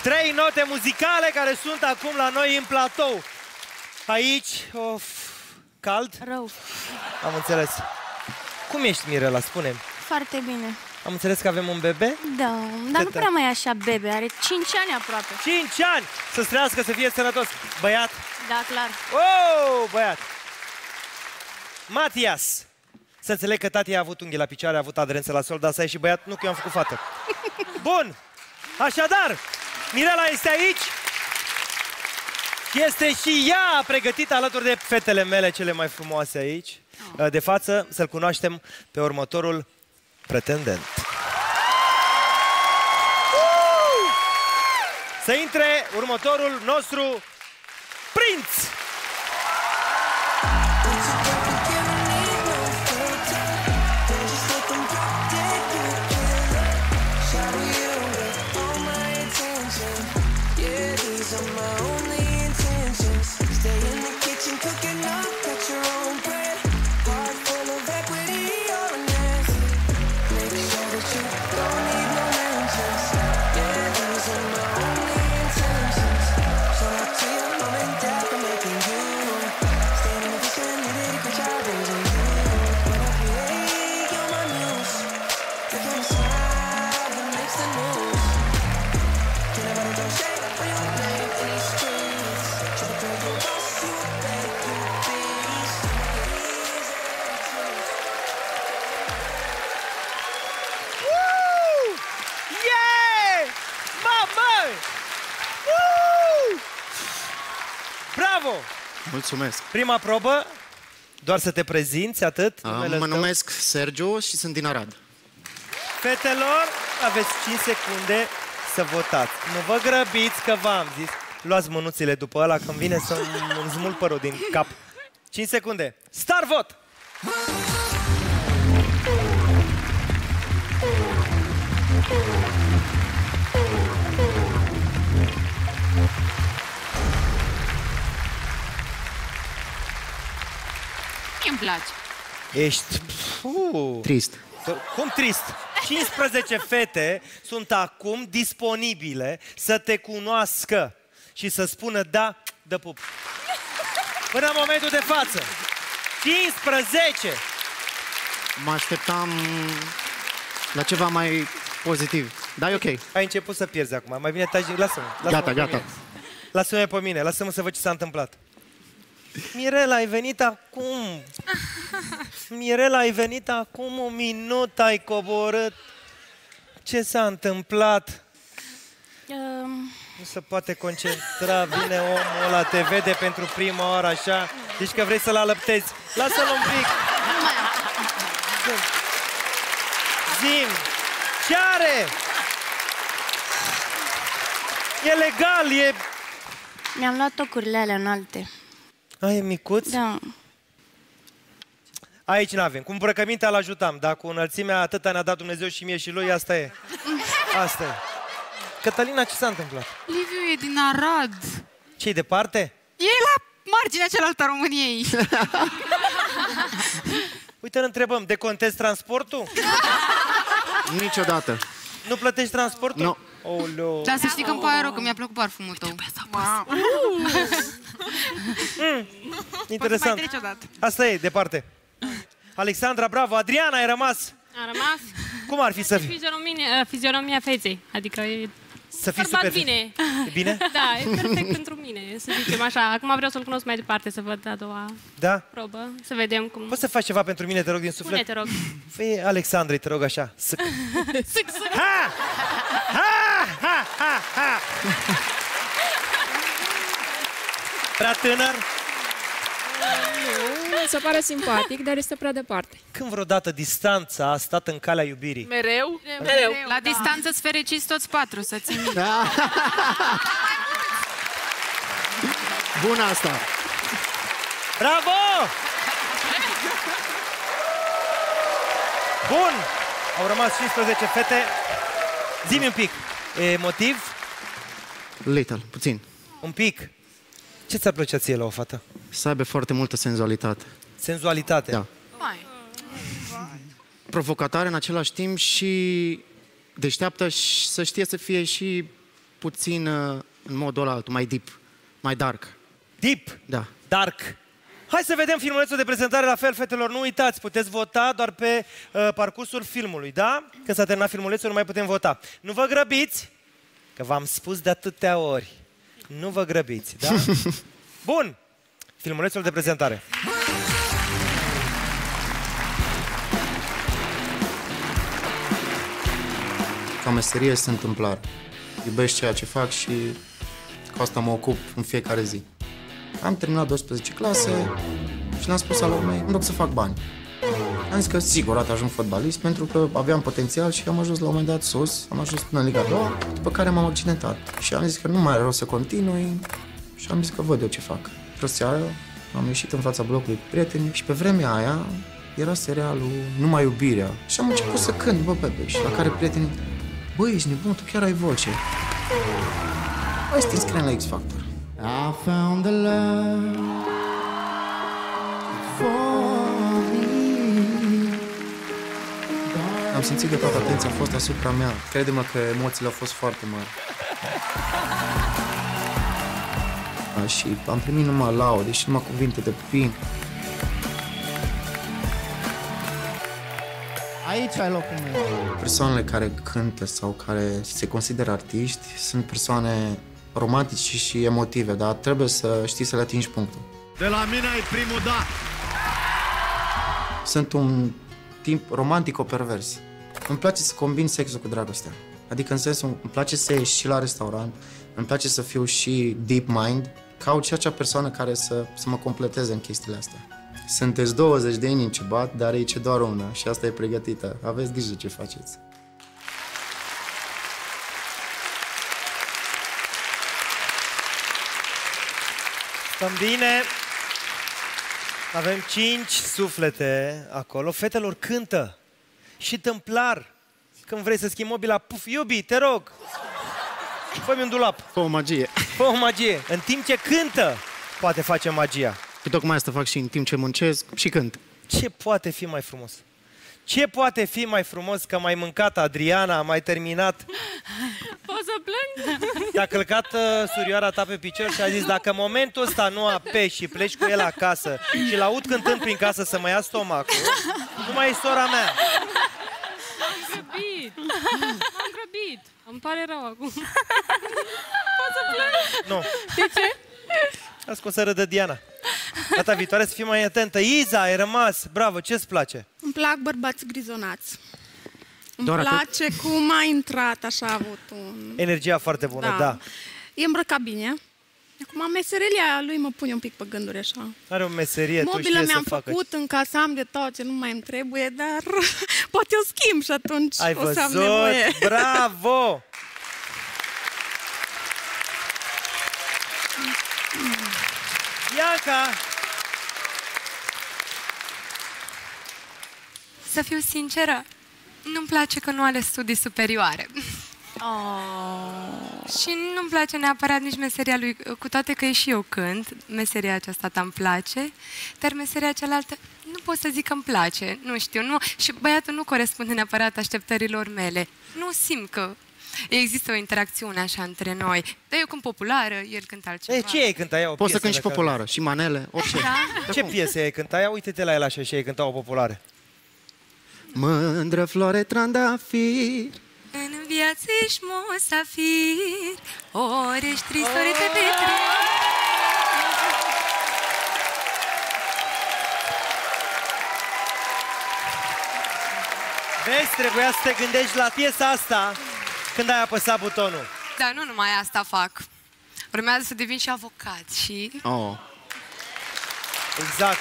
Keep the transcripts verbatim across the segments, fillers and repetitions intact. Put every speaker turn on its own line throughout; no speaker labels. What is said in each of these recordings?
Trei note muzicale care sunt acum la noi în platou. Aici, of, cald?
Rău.
Am înțeles. Cum ești, Mirela? Spune-mi.
Foarte bine.
Am înțeles că avem un bebe?
Da, dar nu prea mai e așa bebe, are cinci ani aproape.
cinci ani! Să-ți trăiască, să fie sănătos. Băiat?
Da, clar.
Oh, băiat! Matias! Să înțeleg că tati a avut unghii la picioare, a avut aderență la sol, dar să ai și băiat, nu că eu am făcut fată. Bun! Așadar, Mirela este aici. Este și ea pregătită alături de fetele mele cele mai frumoase aici. De față, să-l cunoaștem pe următorul pretendent. Să intre următorul nostru prinț! Bravo!
Mulțumesc!
Prima probă, doar să te prezinți, atât.
A, mă tău. numesc Sergiu și sunt din Arad.
Fetelor, aveți cinci secunde să votați. Nu vă grăbiți că v-am zis. Luați mânuțile după ăla când vine să-mi smulg părul din cap. cinci secunde. Start vot!
Îmi place.
Ești... Uh.
Trist.
Cum trist? cincisprezece fete sunt acum disponibile să te cunoască și să spună da, dă pup. Până în momentul de față. cincisprezece!
Mă așteptam la ceva mai pozitiv. Da, e ok.
Ai început să pierzi acum. Mai bine taci... Lasă-mă. Lasă
gata, gata.
Lasă-mă pe mine. Lasă-mă să văd ce s-a întâmplat. Mirela, ai venit acum. Mirela, ai venit acum un minut, ai coborât. Ce s-a întâmplat?
Um...
Nu se poate concentra, vine omul ăla, te vede pentru prima oară așa. Zici că vrei să-l alăptezi. Lasă-l un pic. Zim, ce are? E legal, e...
Mi-am luat tocurile alea înalte.
A, e micuț?
Da.
Aici n-avem. Cu îmbrăcămintea îl ajutam, dar cu înălțimea atâta ne-a dat Dumnezeu și mie și lui, asta e. Asta e. Cătălina, ce s-a întâmplat?
Liviu e din Arad.
Ce-i departe?
E la marginea cealaltă a României.
Uite, îl întrebăm, decontezi transportul?
Niciodată.
Nu plătești transportul?
Nu.
No.
Dar să știi că îmi pare rău, că mi-a plăcut parfumul tău.
Mm, interesant.
Poți să mai treci odată.
Asta e, departe. Alexandra, bravo. Adriana, ai rămas.
A rămas.
Cum ar fi să fii?
Fizionomia, fizionomia feței. Adică e...
Să fii super
bine.
E bine?
Da, e perfect pentru mine, să zicem așa. Acum vreau să-l cunosc mai departe, să văd a doua
da?
probă, să vedem cum...
Poți să faci ceva pentru mine, te rog, din suflet?
Spune, te rog.
Fii Alexandrei, te rog, așa. Sâc.
Sâc, sâc.
Ha! Ha! Ha! Ha! Ha! Prea tânăr?
Mi se pare simpatic, dar este prea departe.
Când vreodată distanța a stat în calea iubirii?
Mereu?
Mereu. La da. distanță-ți fericiți toți patru, să ții minte.
Da. Bună asta!
Bravo! Bun! Au rămas cincisprezece fete. Zi-mi un pic. E motiv?
Little, puțin.
Un pic. Ce ți-ar plăcea ție la o fată?
Să aibă foarte multă senzualitate.
Senzualitate?
Da.
Mai.
Provocatoare în același timp și deșteaptă și să știe să fie și puțin uh, în modul ăla altul, mai deep, mai dark.
Deep?
Da.
Dark. Hai să vedem filmulețul de prezentare la fel, fetelor. Nu uitați, puteți vota doar pe uh, parcursul filmului, da? Când s-a terminat filmulețul, nu mai putem vota. Nu vă grăbiți, că v-am spus de atâtea ori. Nu vă grăbiți, da? Bun. Filmulețul de prezentare.
Ca meserie este întâmplare. Iubesc ceea ce fac și cu asta mă ocup în fiecare zi. Am terminat douăsprezece clase și le-am spus alor mei, îmi rog să fac bani. Am zis că sigur at ajung fotbalist pentru că aveam potențial și am ajuns la un moment dat sus, am ajuns până în Liga a doua, după care m-am accidentat. Și am zis că nu mai are rost să continui și am zis că văd eu ce fac. Într-o seară am ieșit în fața blocului cu prieteni și pe vremea aia era serialul Numai Iubirea și am început să cânt, bă, bebe, și la care prietenii, băi, ești nebun, tu chiar ai voce. Hai să te înscriem la X Factor. I found the love for me. Am simțit că toată atenția a fost asupra mea. Crede-mă că emoțiile au fost foarte mari. Și am primit numai laude și numai cuvinte de plin. Aici ai locul meu. Persoanele care cântă sau care se consideră artiști sunt persoane romantice și emotive, dar trebuie să știi să le atingi punctul.
De la mine ai primul da!
Sunt un timp romantico-pervers. Îmi place să combin sexul cu dragostea. Adică în sensul, îmi place să ieși și la restaurant, îmi place să fiu și deep mind, caut și acea persoană care să, să mă completeze în chestiile astea. Sunteți douăzeci de inimi ce bat, dar aici e doar una și asta e pregătită. Aveți grijă ce faceți.
Stăm bine. Avem cinci suflete acolo. Fetelor, cântă. Și tâmplar. Când vrei să schimbi mobila, puf, iubi, te rog. Fă-mi un dulap.
Fă o magie.
Fă o magie. În timp ce cântă, poate face magia.
Și tocmai asta fac și în timp ce muncesc și cânt.
Ce poate fi mai frumos? Ce poate fi mai frumos că m-ai mâncat, Adriana, m-ai terminat?
Poți să plâng?
Te-a călcat uh, surioara ta pe picior și a zis, dacă în momentul ăsta nu apeși și pleci cu el acasă și l-aud cântând prin casă să mă ia stomacul, nu mai e sora mea.
Am grăbit. Am grăbit. Îmi pare rău acum. Poți să plâng?
Nu.
De ce?
Las că o să râdă Diana. Data viitoare să fii mai atentă. Iza, ai rămas. Bravo, ce-ți place?
Îmi plac bărbați grizonați. Îmi
Doar
place atât? Cum a intrat, așa a avut un...
Energia foarte bună, da. da.
E îmbrăcat bine. Acum, meserelia lui mă pune un pic pe gânduri, așa.
Are o meserie, tu
Mobilă
știi
mi-am
să facă.
făcut, în casă am de tot ce nu mai îmi trebuie, dar poate o schimb și atunci
ai
o să am
văzut?
nevoie.
Bravo! Bianca!
Să fiu sinceră, nu-mi place că nu ales studii superioare.
Oh.
Și nu-mi place neapărat nici meseria lui, cu toate că și eu cânt, meseria aceasta ta îmi place, dar meseria cealaltă nu pot să zic că îmi place, nu știu, nu, și băiatul nu corespunde neapărat așteptărilor mele. Nu simt că există o interacțiune așa între noi. Dar eu cânt populară, el cântă altceva.
E, ce ai cântat? Ia o
Poți să
piesă
cânti și
dacă-
populară, și manele, orice.
Da?
Ce piese ai cântat? Ia uite-te la el așa și ai cântat o populară.
Mândră floare trandafir.
În viață ești musafir, ori ești trist, ori te petreci.
Vezi, trebuia să te gândești la piesa asta când ai apăsat butonul.
Dar nu numai asta fac. Urmează să devin și avocat și...
Oh.
Exact.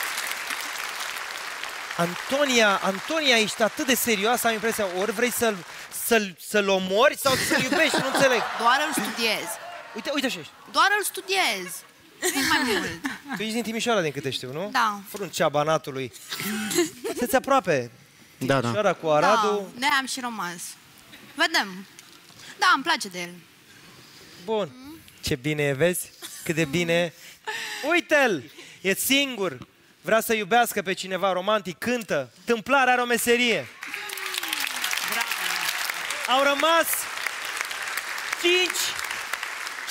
Antonia, Antonia, ești atât de serioasă, am impresia, ori vrei să-l să-l, să-l omori sau să-l iubești, nu înțeleg.
Doar îl studiez.
Uite, uite așa ești.
Doar îl studiez. Nu mai mult.
Tu ești din Timișoara, din câte știu, nu?
Da.
Fruncea Banatului. Sunteți aproape.
Da, da.
Timișoara cu Aradul.
Da, de am și rămas. Vedem. Da, îmi place de el.
Bun. Ce bine e, vezi? Cât de bine. Uite-l! E singur. Vrea să iubească pe cineva romantic, cântă. Tâmplar, are o meserie. Bravo. Au rămas cinci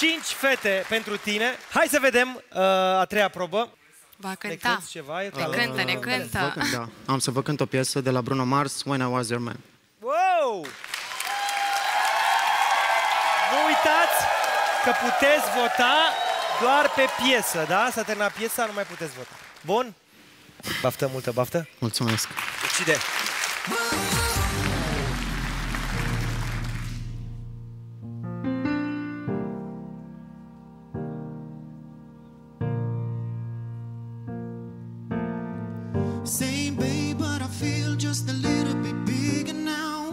cinci fete pentru tine. Hai să vedem uh, a treia probă.
Va
Ne
cânta.
cânti ceva? E
Ne cântă, ne
Vă
cântă.
cânt, da. Am să vă cânt o piesă de la Bruno Mars, When I Was Your Man.
Wow! Nu uitați că puteți vota doar pe piesă, da? S-a terminat piesa, nu mai puteți vota. Bun? Baftă, multă baftă.
Mulțumesc.
Ucide.
Same babe, but I feel just a little bit bigger now.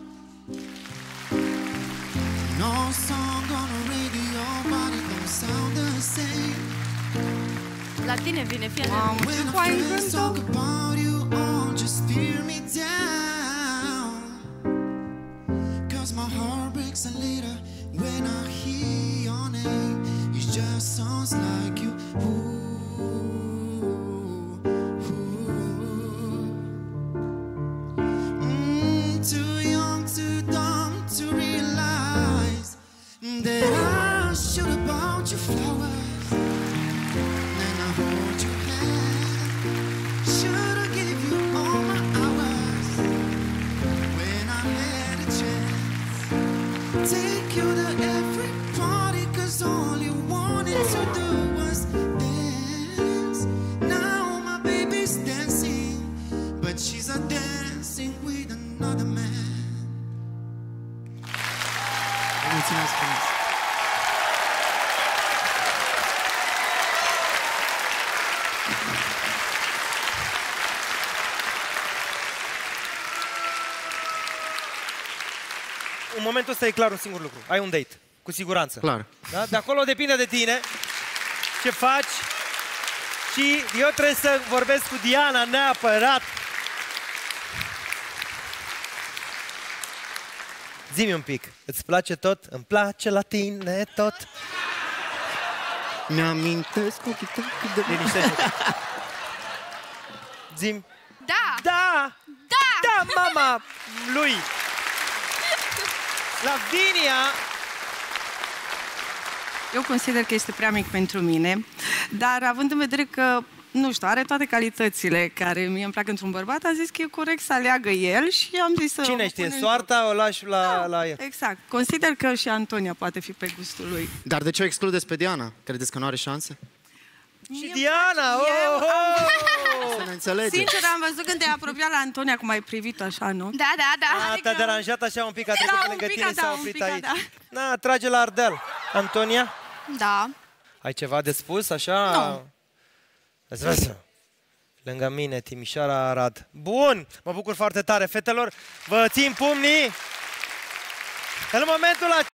No song on the radio, but it don't sound the same.
La tine vine, fie
When my friends talk about you, all just tear me down. Cause my heart breaks a little when I hear your name. It just sounds like you. Ooh. Too young, too dumb to realize that I should have bought you flowers. Then I hold your hand. Should have give you all my hours when I had a chance. Take you to every party, cause all you wanted to do was dance. Now my baby's dancing, but she's a dancing with another man.
Mulțumesc frumos.
În momentul ăsta e clar un singur lucru. Ai un date, cu siguranță.
Clar.
Da? De acolo depinde de tine ce faci și eu trebuie să vorbesc cu Diana neapărat. Zi-mi un pic, îți place tot? Îmi place la tine tot?
Mi-amintesc ochii tăi cât de...
Liniștește-te. Zi-mi.
Da!
Da!
Da!
Da, mama lui! Lavinia!
Eu consider că este prea mic pentru mine, dar având în vedere că, nu știu, are toate calitățile care mie îmi plac într-un bărbat, a zis că e corect să aleagă el și am zis să...
Cine știe, soarta o lași la,
da,
la el.
Exact. Consider că și Antonia poate fi pe gustul lui.
Dar de ce o excludeți pe Diana? Credeți că nu are șanse?
Și Diana! Oh, oh!
Să ne înțelegem.
Sincer, am văzut când te-ai apropiat la Antonia, cum ai privit așa, nu?
Da, da, da.
A, te-a deranjat așa un pic, a trecut
Da,
pe
un
lângă
pic,
tine și
da,
s-a
un
oprit
pic,
aici.
da.
Na, trage la Ardel. Antonia,
Da.
ai ceva de spus, așa?
Nu.
Îți vezi? Lângă mine, Timișoara, Arad. Bun! Mă bucur foarte tare, fetelor. Vă țin pumnii. În momentul